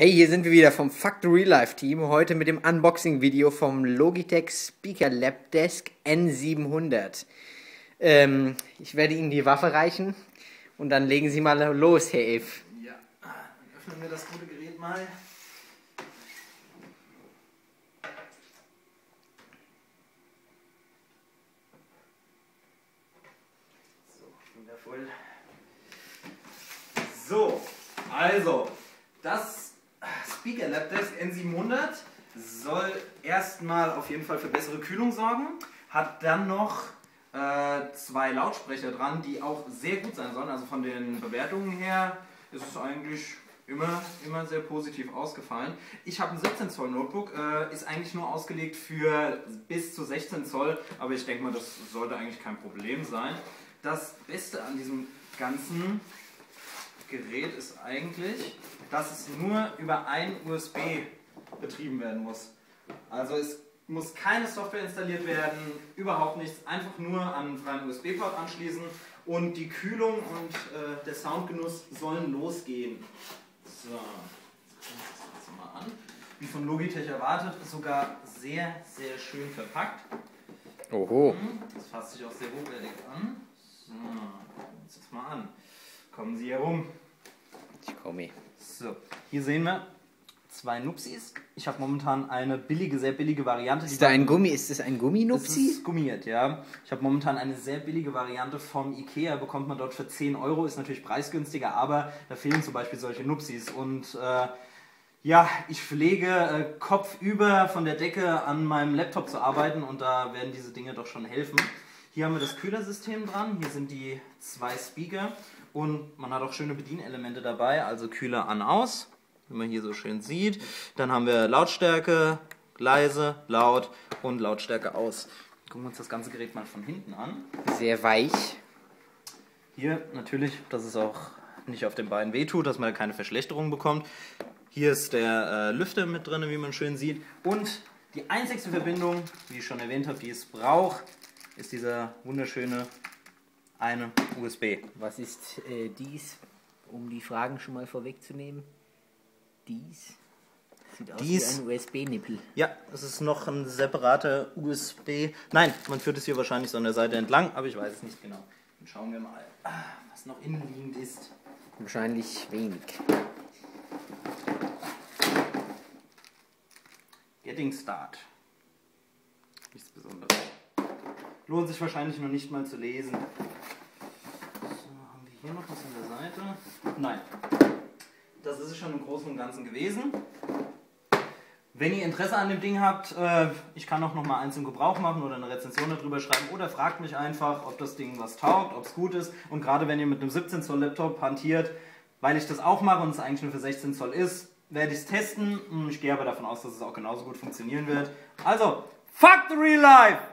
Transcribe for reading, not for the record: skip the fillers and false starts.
Hey, hier sind wir wieder vom Fuck the Real Life Team. Heute mit dem Unboxing-Video vom Logitech Speaker Labdesk N700. Ich werde Ihnen die Waffe reichen und dann legen Sie mal los, Herr If. Ja, dann öffnen wir das gute Gerät mal. So, wundervoll. So, also, das Speaker Labdesk N700 soll erstmal auf jeden Fall für bessere Kühlung sorgen, hat dann noch zwei Lautsprecher dran, die auch sehr gut sein sollen. Also von den Bewertungen her ist es eigentlich immer sehr positiv ausgefallen. Ich habe ein 17 Zoll Notebook, ist eigentlich nur ausgelegt für bis zu 16 Zoll, aber ich denke mal, das sollte eigentlich kein Problem sein. Das Beste an diesem ganzen Gerät ist eigentlich, dass es nur über ein USB betrieben werden muss. Also es muss keine Software installiert werden, überhaupt nichts, einfach nur an einen freien USB-Port anschließen und die Kühlung und der Soundgenuss sollen losgehen. So, jetzt schauen wir uns das mal an. Wie von Logitech erwartet, ist sogar sehr, sehr schön verpackt. Oho. Das fasst sich auch sehr hochwertig an. So, gucken wir uns das mal an. Kommen Sie herum. Ich komme. So, hier sehen wir zwei Nupsis. Ich habe momentan eine billige, sehr billige Variante. Ist das ein Gummi-Nupsi? Das ist gummiert, ja. Ich habe momentan eine sehr billige Variante vom Ikea, bekommt man dort für 10 Euro, ist natürlich preisgünstiger, aber da fehlen zum Beispiel solche Nupsis. Und ja, ich pflege kopfüber von der Decke an meinem Laptop zu arbeiten und da werden diese Dinge doch schon helfen. Hier haben wir das Kühlersystem dran, hier sind die zwei Speaker und man hat auch schöne Bedienelemente dabei, also Kühler an, aus, wie man hier so schön sieht. Dann haben wir Lautstärke, leise, laut und Lautstärke aus. Gucken wir uns das ganze Gerät mal von hinten an. Sehr weich. Hier natürlich, dass es auch nicht auf den Beinen wehtut, dass man keine Verschlechterung bekommt. Hier ist der Lüfter mit drin, wie man schön sieht. Und die einzigste Verbindung, wie ich schon erwähnt habe, die es braucht, ist dieser wunderschöne eine USB. Was ist dies, um die Fragen schon mal vorwegzunehmen? Dies sieht aus wie ein USB-Nippel. Ja, es ist noch ein separater USB. Nein, man führt es hier wahrscheinlich so an der Seite entlang, aber ich weiß es nicht genau. Dann schauen wir mal, was noch innenliegend ist. Wahrscheinlich wenig. Getting Start. Nichts Besonderes. Lohnt sich wahrscheinlich noch nicht mal zu lesen. So, haben wir hier noch was an der Seite? Nein. Das ist es schon im Großen und Ganzen gewesen. Wenn ihr Interesse an dem Ding habt, ich kann auch noch mal eins im Gebrauch machen oder eine Rezension darüber schreiben oder fragt mich einfach, ob das Ding was taugt, ob es gut ist. Und gerade wenn ihr mit einem 17 Zoll Laptop hantiert, weil ich das auch mache und es eigentlich nur für 16 Zoll ist, werde ich es testen. Ich gehe aber davon aus, dass es auch genauso gut funktionieren wird. Also, fuck the real life!